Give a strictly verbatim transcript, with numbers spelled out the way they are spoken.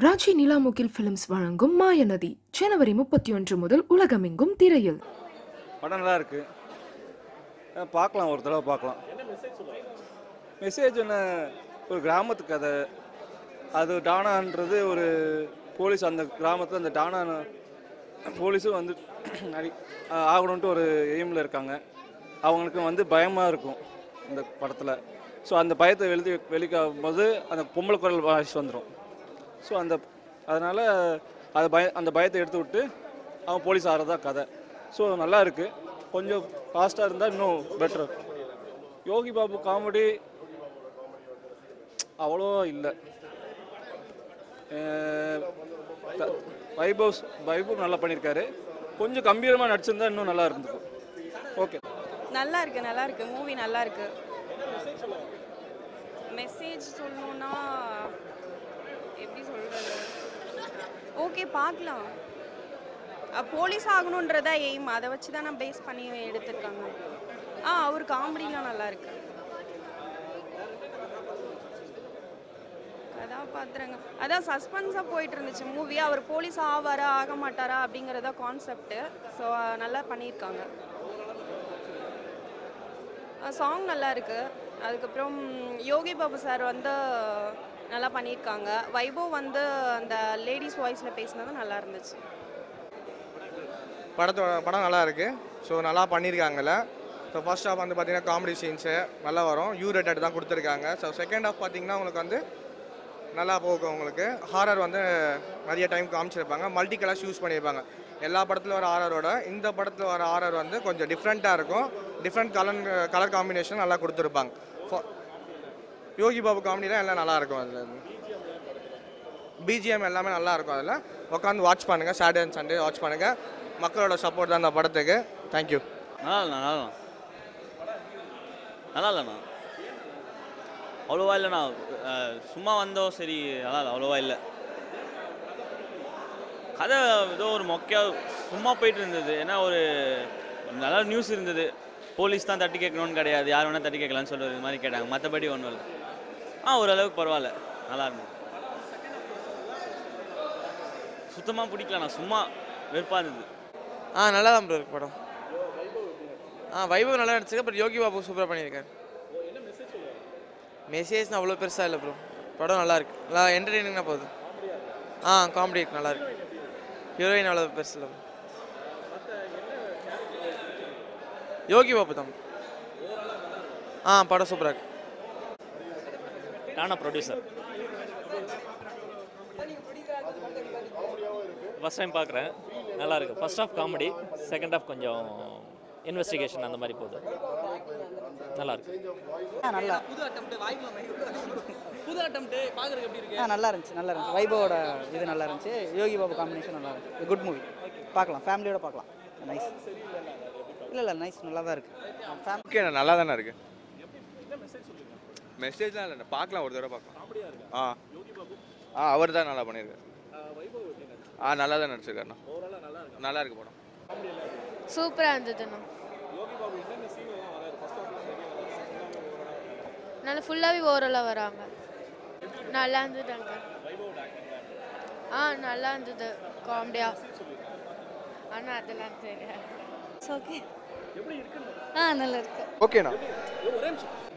Raji நிலாமுகில் films வழங்கும் மாயநதி ஜனவரி முப்பத்தி ஒன்று முதல் உலகமெங்கும் திரையில். படம் நல்லா இருக்கு, பார்க்கலாம், ஒரு தடவை பார்க்கலாம். மெசேஜ் என்ன, ஒரு கிராமத்து கதை. அது டானான்றது ஒரு போலீஸ், அந்த கிராமத்தில் அந்த டானா போலீஸும் வந்து ஆகணுன்ட்டு ஒரு எய்மில் இருக்காங்க. அவங்களுக்கு வந்து பயமாக இருக்கும் இந்த படத்தில். ஸோ அந்த பயத்தை வெளி வெளிக்காகும் போது அந்த பொம்பளை குரல் வாய்ஸ் வந்துடும். ஸோ அந்த அதனால் அது பய அந்த பயத்தை எடுத்து விட்டு அவன் போலீஸ் ஆகிறதா கதை. ஸோ நல்லா இருக்குது, கொஞ்சம் ஃபாஸ்ட்டாக இருந்தால் இன்னும் பெட்டர். யோகி பாபு காமெடி அவ்வளோ இல்லை. வைபவ் வைபவ் நல்லா பண்ணியிருக்காரு. கொஞ்சம் கம்பீரமாக நடிச்சிருந்தா இன்னும் நல்லா இருந்திருக்கும். ஓகே, நல்லா இருக்கு, நல்லா இருக்கு, மூவி நல்லா இருக்கு. மெசேஜ் சொல்லணும்னா எப்படி சொல்கிறது, ஓகே பார்க்கலாம். போலீஸ் ஆகணுன்றதா எய்ம், அதை வச்சு தான் நான் பேஸ் பண்ணி எடுத்திருக்காங்க. ஆ அவர் காமெடிலாம் நல்லா இருக்கு. கதாபாத்திரங்க அதான் சஸ்பென்ஸாக போயிட்டு இருந்துச்சு மூவி. அவர் போலீஸ் ஆவாரா ஆக மாட்டாரா அப்படிங்கிறதா கான்செப்ட். ஸோ நல்லா பண்ணியிருக்காங்க. சாங் நல்லா இருக்கு. அதுக்கப்புறம் யோகி பாபு சார் வந்து நல்லா பண்ணியிருக்காங்க. வைபவ் வந்து அந்த லேடிஸ் வாய்ஸில் பேசினது நல்லா இருந்துச்சு. படத்தோட படம் நல்லா இருக்குது. ஸோ நல்லா பண்ணியிருக்காங்கல்ல. ஸோ ஃபர்ஸ்ட் ஹாஃப் வந்து பார்த்திங்கன்னா காமெடி சீன்ஸு நல்லா வரும், யூ ரேட்டட் தான் கொடுத்துருக்காங்க. ஸோ செகண்ட் ஹாஃப் பார்த்திங்கன்னா உங்களுக்கு வந்து நல்லா போகும். உங்களுக்கு ஹாரர் வந்து நிறைய டைம் காமிச்சிருப்பாங்க, மல்டி கலர்ஸ் யூஸ் பண்ணியிருப்பாங்க. எல்லா படத்தில் வர ஹாரரோட இந்த படத்தில் வர ஹாரர் வந்து கொஞ்சம் டிஃப்ரெண்ட்டாக இருக்கும். டிஃப்ரெண்ட் கலர் கலர் காம்பினேஷன் நல்லா கொடுத்துருப்பாங்க. யோகி பாபு காமெடிலாம் எல்லாம் நல்லாயிருக்கும். அதில் பிஜிஎம் எல்லாமே நல்லாயிருக்கும். அதில் உட்காந்து வாட்ச் பண்ணுங்கள், சாட்டர்டே அண்ட் சண்டே வாட்ச் பண்ணுங்கள். மக்களோட சப்போர்ட் தான் அந்த படத்துக்கு. தேங்க்யூ. நல்லா இல்லைண்ணா, நல்லா நல்லா இல்லைண்ணா, அவ்வளோவா இல்லைண்ணா. சும்மா வந்தோம், சரி நல்லா இல்லை, அவ்வளோவா இல்லை. கதை ஏதோ ஒரு மொக்கையாக சும்மா போயிட்டு இருந்தது. ஏன்னா ஒரு நல்ல நியூஸ் இருந்தது, போலீஸ் தான் தட்டி கேட்கணும்னு கிடையாது, யார் வேணால் தட்டி கேட்கலான்னு சொல்கிறது மாதிரி கேட்டாங்க. மற்றபடி ஒன்றும் இல்லை. ஆ ஓரளவுக்கு பரவாயில்ல, நல்லா இருந்தது. சுத்தமாக பிடிக்கலண்ணா, சும்மா வெறுப்பாக இருந்தது. ஆ நல்லா தான் ப்ரோ இருக்கு படம். ஆ வைபவ் நல்லா நடிச்சிருக்கு. பட் யோகி பாபு சூப்பராக பண்ணியிருக்காரு. மெசேஜ் அவ்வளோ பெருசாக இல்லை ப்ரோ. படம் நல்லா இருக்கு, நல்லா என்டர்டெய்னிங்காக போகுது. ஆ காமெடி இருக்கு, நல்லா இருக்கு. ஹீரோயின் அவ்வளோ பெருசு இல்லை. யோகி பாபு தான். ஆ படம் சூப்பராக இருக்கு. நானா ப்ரொடியூசர், ஃபஸ்ட் டைம் பார்க்குறேன். நல்லா இருக்குது. First half comedy, second half கொஞ்சம் இன்வெஸ்டிகேஷன் அந்த மாதிரி போகுது. நல்லா இருக்கு. நல்லா புது அட்டெம்ப்ட் வாய்க்கலாம் புது அட்டெம்ப்ட் பார்க்குறதுக்கு எப்படி இருக்கு? ஆ நல்லா இருந்துச்சு, நல்லா இருந்துச்சு. வைபவோட இது நல்லா இருந்துச்சு. யோகி பாபு காம்பினேஷன் நல்லா இருந்துச்சு. குட் மூவி, பார்க்கலாம், ஃபேமிலியோட பார்க்கலாம். நைஸ். இல்லை இல்லை நைஸ், நல்லா தான் இருக்குது. ஓகே, நல்லா தானே இருக்குது. மெசேஜ்லாம் இல்லை, பார்க்கலாம், ஒரு தடவை பார்க்கலாம். ஆ ஆ அவர் தான் நல்லா பண்ணியிருக்காரு. ஆ நல்லா தான் நடிச்சிருக்காருண்ணா. நல்லா இருக்கு படம். சூப்பராக இருந்ததுண்ணா. நல்லா ஃபுல்லாகவே ஓவராலாக வராங்க. நல்லா இருந்ததுங்க. ஆ நல்லா இருந்தது, காமெடியாக. ஆனால் அதெல்லாம் தெரியாது. ஓகே. ஆ நல்லா இருக்கு. ஓகேண்ணா. ஒரே நிமிஷம்.